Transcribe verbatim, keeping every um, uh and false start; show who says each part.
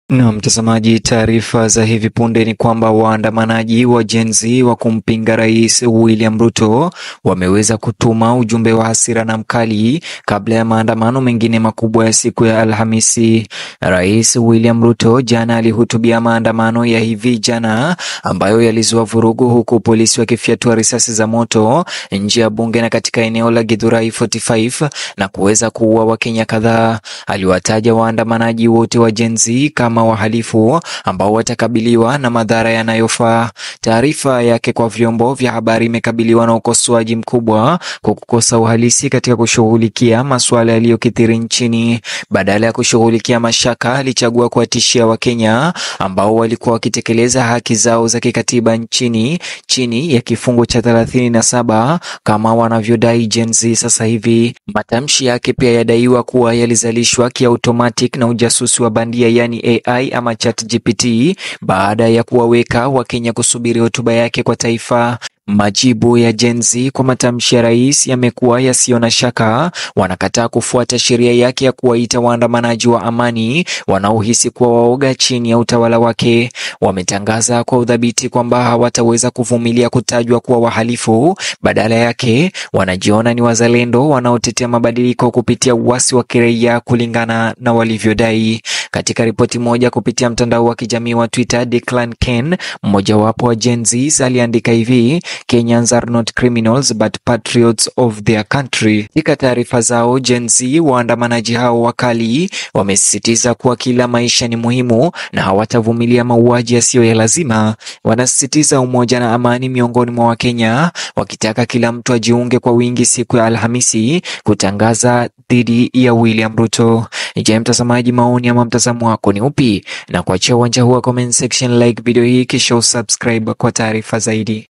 Speaker 1: Na mtazamaji, taarifa za hivi punde ni kwamba waandamanaji wa Gen Z wa kumpinga Rais William Ruto wameweza kutuma ujumbe wa hasira na mkali kabla ya maandamano mengine makubwa ya siku ya Alhamisi. Rais William Ruto jana alihutubia maandamano ya hivi jana ambayo yalizua vurugu, huku polisi wakifyatua risasi za moto nje ya bunge na katika eneo la Githurai arobaini na tano na kuweza kuua Wakenya kadhaa. Aliwataja waandamanaji wote wa Gen Z kama wahalifu ambao watakabiliwa na madhara yanayofaa. Taarifa yake kwa vyombo vya habari imekabiliwa na ukosoaji mkubwa kwa kukosa uhalisi katika kushughulikia masuala yaliyokithiri nchini. Badala ya kushughulikia mashaka, alichagua kuwatishia Wakenya ambao walikuwa wakitekeleza haki zao za kikatiba nchini chini ya kifungu cha thelathini na saba kama wanavyodai Gen Z sasa hivi. Matamshi yake pia yadaiwa kuwa yalizalishwa kiautomatic na ujasusi wa bandia, yani A I ama ChatGPT, baada ya kuwaweka Wakenya kusubiri hotuba yake kwa taifa. Majibu ya Gen Z kwa matamshi ya rais yamekuwa yasiyo na shaka. Wanakataa kufuata sheria yake ya kuwaita waandamanaji wa amani wanaohisi kuwa waoga chini ya utawala wake. Wametangaza kwa udhabiti kwamba hawataweza kuvumilia kutajwa kuwa wahalifu. Badala yake wanajiona ni wazalendo wanaotetea mabadiliko kupitia uasi wa kiraia, kulingana na walivyodai. Katika ripoti moja kupitia mtandao wa kijamii wa Twitter, Declan Ken, mmojawapo wa Gen Z, aliandika hivi: Kenyans are not criminals but patriots of their country. Katika taarifa zao, Gen Z waandamanaji hao wakali wamesisitiza kuwa kila maisha ni muhimu na hawatavumilia mauaji yasiyo ya lazima. Wanasisitiza umoja na amani miongoni mwa Wakenya, wakitaka kila mtu ajiunge kwa wingi siku ya Alhamisi kutangaza dhidi ya William Ruto. Je, mtazamaji, maoni ama mtazamo wako ni upi? Na kuachia uwanja huu wa comment section, like video hii kisha usubscribe kwa taarifa zaidi.